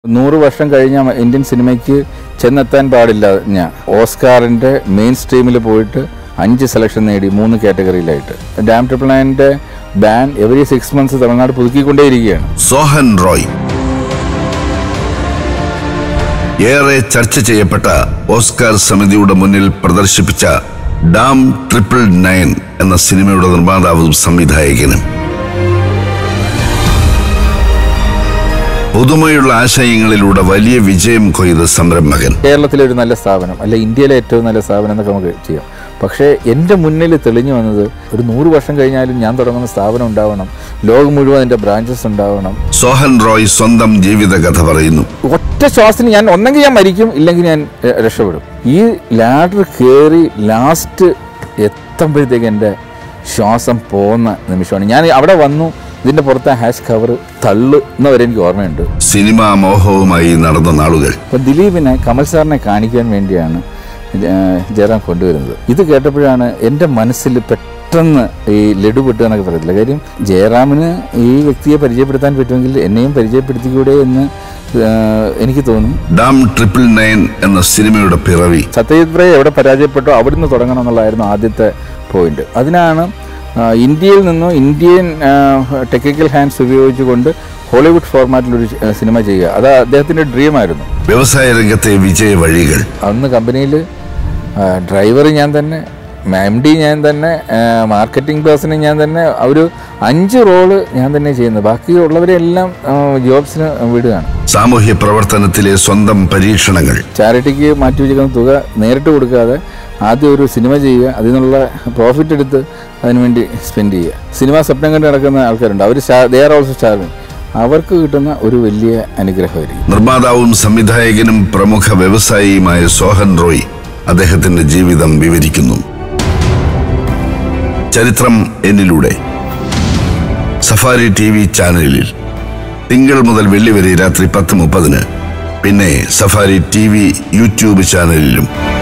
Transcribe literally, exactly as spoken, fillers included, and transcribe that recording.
നൂറ് വർഷം കഴിഞ്ഞ ഇന്ത്യൻ സിനിമയ്ക്ക് ചെന്നെത്താൻ പാടില്ല ഞാൻ ഓസ്കാറിൻ്റെ മെയിൻ സ്ട്രീമിൽ പോയിട്ട് അഞ്ച് സെലക്ഷൻ നേടി മൂന്ന് കാറ്റഗറിയിലായിട്ട്. ഡാം ട്രിപ്പിൾ നയൻ്റെ ban every six months Tamil Nadu പുതുക്കിക്കൊണ്ടേയിരിക്കുകയാണ്. സോഹൻ റോയ് ഏറെ ചർച്ച ചെയ്യപ്പെട്ട ഓസ്കാർ സമിതിയുടെ മുന്നിൽ പ്രദർശിപ്പിച്ച ഡാം ട്രിപ്പിൾ നയൻ എന്ന സിനിമയുടെ നിർമ്മാതാവും സംവിധായകനും പുതുമയുള്ള ആശയങ്ങളിലൂടെ വലിയ വിജയം കൊയ്ത സംരംഭകൻ. കേരളത്തിലെ ഒരു നല്ല സ്ഥാപനം അല്ല, ഇന്ത്യയിലെ ഏറ്റവും നല്ല സ്ഥാപനം എന്നൊക്കെ നമുക്ക് ചെയ്യാം. പക്ഷേ എൻ്റെ മുന്നിൽ തെളിഞ്ഞു വന്നത് ഒരു നൂറ് വർഷം കഴിഞ്ഞാലും ഞാൻ തുടങ്ങുന്ന സ്ഥാപനം ഉണ്ടാവണം, ലോകം മുഴുവൻ അതിൻ്റെ ബ്രാഞ്ചസ് ഉണ്ടാവണം. സോഹൻ റോയ് സ്വന്തം ജീവിത കഥ പറയുന്നു. ഒറ്റ ശ്വാസത്തിന് ഞാൻ ഒന്നെങ്കിൽ ഞാൻ മരിക്കും, ഇല്ലെങ്കിൽ ഞാൻ രക്ഷപ്പെടും. ഈ ലാഡർ കയറി ലാസ്റ്റ് എത്തുമ്പോഴത്തേക്ക് എൻ്റെ ശ്വാസം പോകുന്ന നിമിഷമാണ്. ഞാൻ അവിടെ വന്നു, ഇതിന്റെ പുറത്തെ ഹാഷ് കവർ തള്ളുന്നവരെ എനിക്ക് ഓർമ്മയുണ്ട്. സിനിമാ മോഹവുമായി നടന്ന നാളുകൾ. അപ്പൊ ദിലീപിനെ കമൽ സാറിനെ കാണിക്കാൻ വേണ്ടിയാണ് ജയറാം കൊണ്ടുവരുന്നത്. ഇത് കേട്ടപ്പോഴാണ് എൻ്റെ മനസ്സിൽ പെട്ടെന്ന് ഈ ലഡു പൊട്ടുക എന്നൊക്കെ പറയത്തില്ല. കാര്യം ജയറാമിന് ഈ വ്യക്തിയെ പരിചയപ്പെടുത്താൻ പറ്റുമെങ്കിൽ എന്നെയും പരിചയപ്പെടുത്തിക്കൂടെ എന്ന് എനിക്ക് തോന്നി. ഡാം ട്രിപ്പിൾ നയൻ എന്ന സിനിമയുടെ പിറവി സത്യജിത് റേ എവിടെ പരാജയപ്പെട്ടോ അവിടുന്ന് തുടങ്ങണം എന്നുള്ളതായിരുന്നു ആദ്യത്തെ പോയിന്റ്. അതിനാണ് ഇന്ത്യയിൽ നിന്നും ഇന്ത്യൻ ടെക്നിക്കൽ ഹാൻഡ്സ് ഉപയോഗിച്ചുകൊണ്ട് ഹോളിവുഡ് ഫോർമാറ്റിലൊരു സിനിമ ചെയ്യുക. അത് അദ്ദേഹത്തിൻ്റെ ഡ്രീമായിരുന്നു. വ്യവസായ രംഗത്തെ വിജയ വഴികൾ. അന്ന് കമ്പനിയിൽ ഡ്രൈവർ ഞാൻ തന്നെ, എം ഡി ഞാൻ തന്നെ, മാർക്കറ്റിംഗ് പേഴ്സണും ഞാൻ തന്നെ, ഒരു അഞ്ച് റോള് ഞാൻ തന്നെ ചെയ്യുന്നത്. ബാക്കിയുള്ളവരെല്ലാം ജോബ്സിന് വിടുകയാണ്. സാമൂഹ്യ പ്രവർത്തനത്തിലെ സ്വന്തം പരീക്ഷണങ്ങൾ. ചാരിറ്റിക്ക് മാറ്റിവെച്ചിരിക്കുന്ന തുക നേരിട്ട് കൊടുക്കാതെ ആദ്യം ഒരു സിനിമ ചെയ്യുക, അതിൽ നിന്നുള്ള പ്രോഫിറ്റ് എടുത്ത് അതിനുവേണ്ടി സ്പെൻഡ് ചെയ്യുക. സിനിമ സ്വപ്നം കണ്ട് നടക്കുന്ന ആൾക്കാരുണ്ട്, അവർ ദേ ആർ ഓൾസോ സ്റ്റാറിങ്. അവർക്ക് കിട്ടുന്ന ഒരു വലിയ അനുഗ്രഹമായിരിക്കും. നിർമ്മാതാവും സംവിധായകനും പ്രമുഖ വ്യവസായിയുമായ സോഹൻ റോയ് അദ്ദേഹത്തിന്റെ ജീവിതം വിവരിക്കുന്നു. ചരിത്രം എന്നിലൂടെ സഫാരി ടി വി ചാനലിൽ തിങ്കൾ മുതൽ വെള്ളി വരെ രാത്രി പത്ത് മുപ്പതിന്, പിന്നെ സഫാരി ടി വി യൂട്യൂബ് ചാനലിലും.